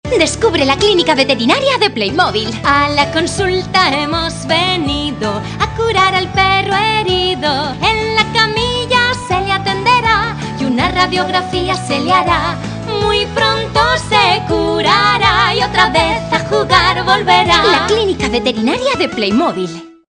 Descubre la clínica veterinaria de Playmobil. A la consulta hemos venido a curar al perro herido. En la camilla se le atenderá y una radiografía se le hará. Muy pronto se curará y otra vez a jugar volverá. La clínica veterinaria de Playmobil.